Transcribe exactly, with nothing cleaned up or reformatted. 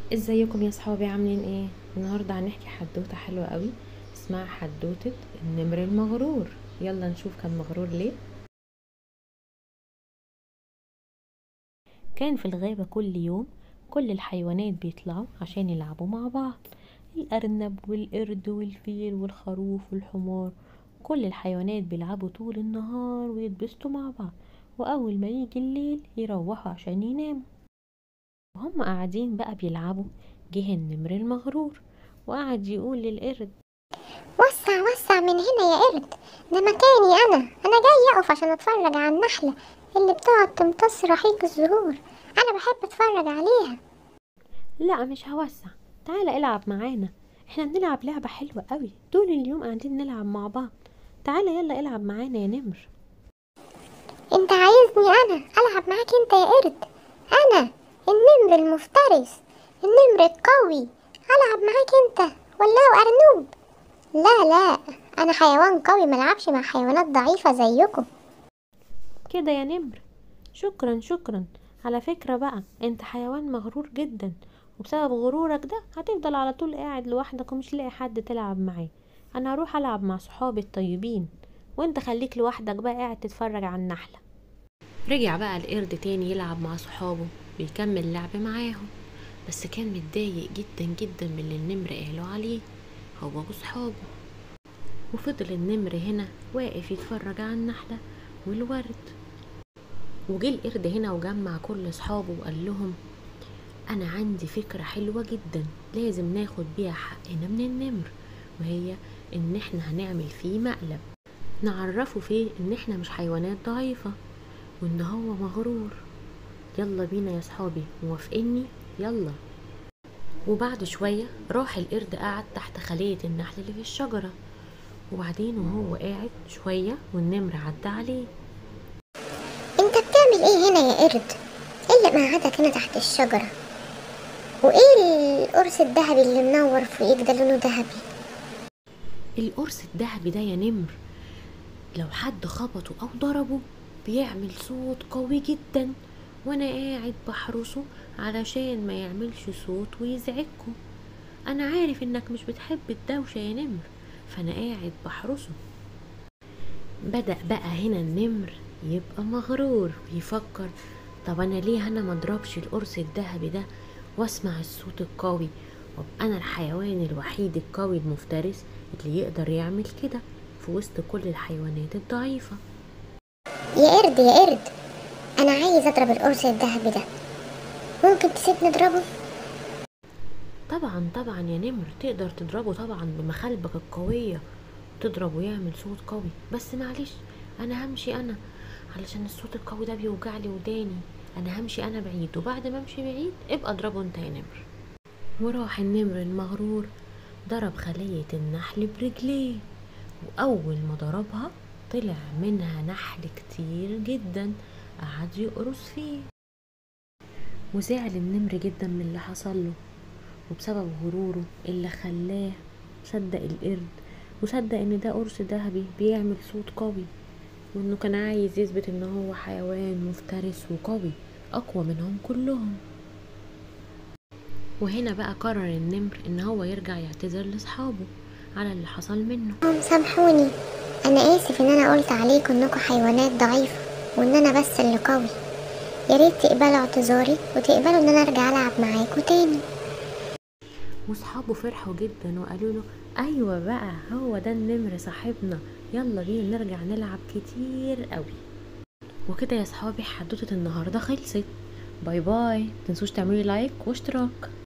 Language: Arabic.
ازيكم يا صحابي؟ عاملين ايه؟ النهارده هنحكي حدوته حلوه قوي اسمها حدوته النمر المغرور. يلا نشوف كان مغرور ليه. كان في الغابه كل يوم كل الحيوانات بيطلعوا عشان يلعبوا مع بعض، الارنب والقرد والفيل والخروف والحمار. كل الحيوانات بيلعبوا طول النهار ويتبسطوا مع بعض، واول ما يجي الليل يروحوا عشان يناموا. وهم قاعدين بقى بيلعبوا، جه النمر المغرور وقعد يقول للقرد: وسع وسع من هنا يا قرد، ده مكاني انا انا جاي اقف عشان اتفرج على النحلة اللي بتقعد تمتص رحيق الزهور. انا بحب اتفرج عليها. لا مش هوسع، تعالى العب معانا، احنا بنلعب لعبة حلوة قوي، طول اليوم قاعدين نلعب مع بعض. تعالى يلا العب معانا يا نمر. انت عايزني انا العب معاك انت يا قرد؟ انا النمر المفترس، النمر القوي، العب معاك انت ولا ارنوب؟ لا لا، انا حيوان قوي ملعبش مع حيوانات ضعيفة زيكم. كده يا نمر؟ شكرا شكرا. على فكرة بقى انت حيوان مغرور جدا، وبسبب غرورك ده هتفضل على طول قاعد لوحدك ومش لاقي حد تلعب معاه. انا هروح العب مع صحابي الطيبين، وانت خليك لوحدك بقى قاعد تتفرج على النحلة. رجع بقى القرد تاني يلعب مع صحابه، بيكمل لعب معاهم، بس كان متضايق جدا جدا من اللي النمر قالوا عليه هو وصحابه. وفضل النمر هنا واقف يتفرج على النحلة والورد. وجه القرد هنا وجمع كل صحابه وقال لهم: انا عندي فكرة حلوة جدا لازم ناخد بيها حقنا من النمر، وهي ان احنا هنعمل فيه مقلب نعرفه فيه ان احنا مش حيوانات ضعيفة وان هو مغرور. يلا بينا يا صحابي، موافقيني؟ يلا. وبعد شوية راح القرد قعد تحت خلية النحل اللي في الشجرة، وبعدين وهو قاعد شوية والنمر عدى عليه. انت بتعمل ايه هنا يا قرد؟ ايه اللي مقعدك هنا تحت الشجرة؟ وايه القرص الذهبي اللي منور فوقيك ده لونه ذهبي؟ القرص الذهبي ده يا نمر لو حد خبطه او ضربه بيعمل صوت قوي جدا، وانا قاعد بحرسه علشان ما يعملش صوت ويزعجكم. انا عارف انك مش بتحب الدوشة يا نمر، فانا قاعد بحرسه. بدأ بقى هنا النمر يبقى مغرور بيفكر: طب انا ليه انا مضربش القرص الذهبي ده واسمع الصوت القوي، وابقى انا الحيوان الوحيد القوي المفترس اللي يقدر يعمل كده في وسط كل الحيوانات الضعيفة. يا قرد يا قرد، انا عايز اضرب القرص الذهبي ده، ممكن تسيبني اضربه؟ طبعا طبعا يا نمر، تقدر تضربه طبعا بمخالبك القوية، تضربه يعمل صوت قوي، بس معلش انا همشي انا علشان الصوت القوي ده بيوجع لي وداني. انا همشي انا بعيد، وبعد ما امشي بعيد ابقى اضربه انت يا نمر. وراح النمر المغرور ضرب خلية النحل برجليه، واول ما ضربها طلع منها نحل كتير جدا قعد يقرص فيه. وزعل النمر جدا من اللي حصل له، وبسبب غروره اللي خلاه صدق القرد وصدق ان ده قرص ذهبي بيعمل صوت قوي، وانه كان عايز يثبت ان هو حيوان مفترس وقوي اقوى منهم كلهم. وهنا بقى قرر النمر ان هو يرجع يعتذر لاصحابه على اللي حصل منه. هم سامحوني، انا اسف ان انا قلت عليكم انكم حيوانات ضعيفة وان انا بس اللي قوي. يا ريت تقبلوا اعتذاري وتقبلوا ان انا ارجع العب معاكم تاني. واصحابه فرحوا جدا وقالوا له: ايوه بقى هو ده النمر صاحبنا، يلا بينا نرجع نلعب كتير قوي. وكده يا صحابي حدوتة النهارده خلصت. باي باي، متنسوش تعملوا لايك واشتراك.